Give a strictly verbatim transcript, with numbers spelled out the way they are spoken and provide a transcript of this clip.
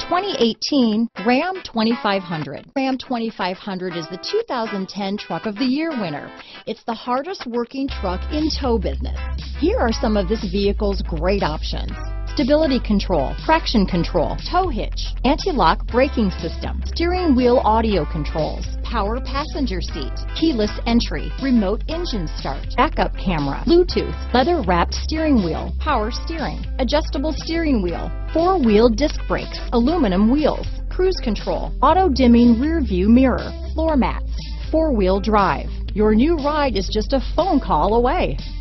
twenty eighteen Ram twenty-five hundred. Ram twenty-five hundred is the two thousand ten Truck of the Year winner. It's the hardest working truck in tow business. Here are some of this vehicle's great options: stability control, traction control, tow hitch, anti-lock braking system, steering wheel audio controls, power passenger seat, keyless entry, remote engine start, backup camera, Bluetooth, leather wrapped steering wheel, power steering, adjustable steering wheel, four-wheel disc brakes, aluminum wheels, cruise control, auto dimming rear view mirror, floor mats, four-wheel drive. Your new ride is just a phone call away.